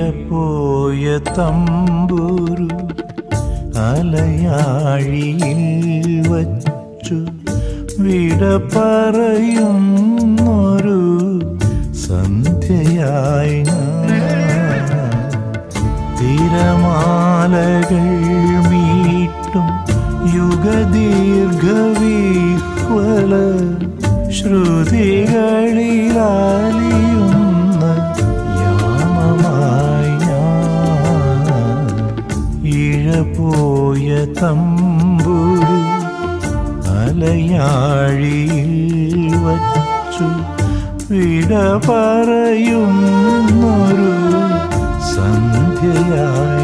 ഇഴപോയ തമ്പുരു അലയാഴിയിൽ വച്ചു വിട പറയുന്നൊരു സന്ധ്യയായി തിരമാലകൾ മീട്ടും യുഗദീർഘവിഹ്വല ശ്രുതികളിലാലിയുന്ന യാമമായി ഇഴപോയ തമ്പുരു അലയാഴിയിൽ വച്ചു വിട പറയുന്നൊരു സന്ധ്യയായി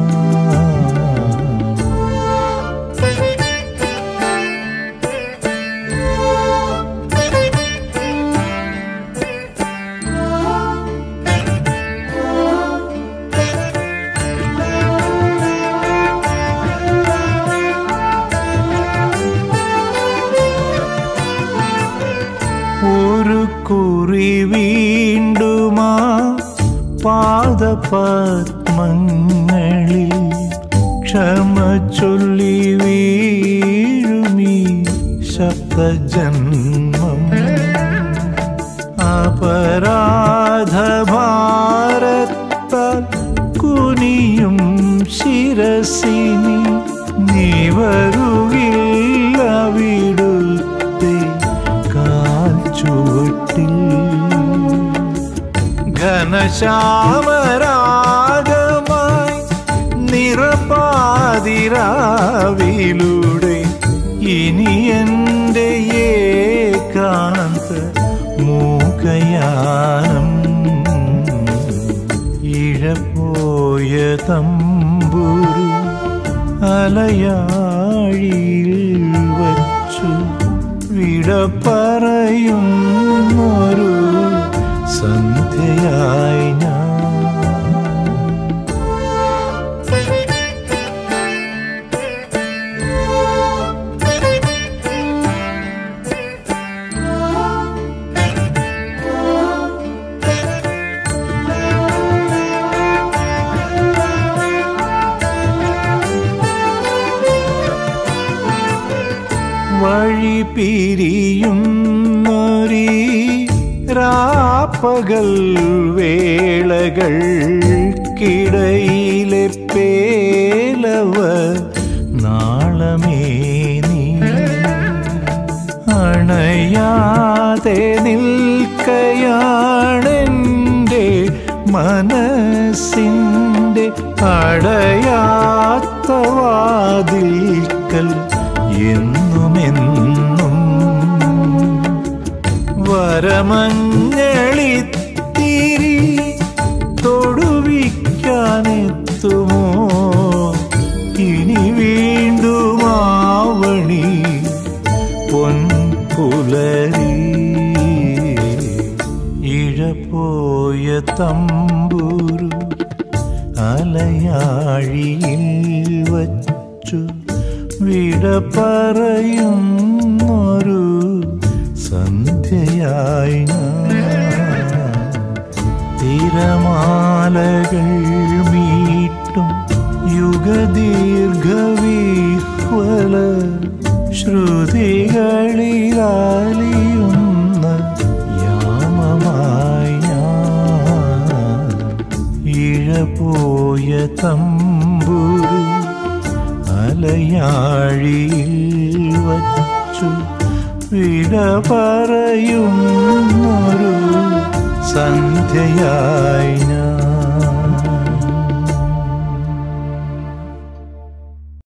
ഒരു കുറി വീണ്ടുമാ പാദപത്മങ്ങളിൽ ക്ഷമ ചൊല്ലി വീഴുമീ ശബ്ദജന്മം അപരാധഭാരത്താൽ കുനിയും ശിരസിനി നിവരുകില്ല വിടുത്തെ ചുവട്ടിൽ ഘനശ്യാമരാഗമായി നിറപാതിരാവിലൂടെ ഇനി എൻ്റെ ഏകാന്ത മൂകയാനം ഇഴപോയ തമ്പുരു അലയാഴിയിൽ വച്ചു വിട പറയുന്നൊരു സന്ധ്യയായി വഴി പിരിയുന്നൊരീ രാപ്പകൽ വേളകൾക്കിടയിലെ പേലവ നാളമേ നീ അണയാതെ നിൽക്കയാണെൻ്റെ മനസ്സിൻ്റെ അടയാത്ത വാതിൽക്കൽ എന്നുമെന്നും വരമഞ്ഞളിത്തിരി തൊടുവിക്കാനെത്തുമോ ഇനി വീണ്ടും ആവണി പൊൻപുലരി ഇഴപോയ തമ്പുരു അലയാഴിയിൽ വച്ചു വിട പറയുന്നൊരു സന്ധ്യയായി തിരമാലകൾ മീട്ടും യുഗദീർഘവിഹ്വല ശ്രുതികളിലാലിയുന്ന യാമമായി ഇഴപോയ തമ്പുരു അലയാഴിയിൽ വച്ചു വിട പറയുന്നൊരു സന്ധ്യയായി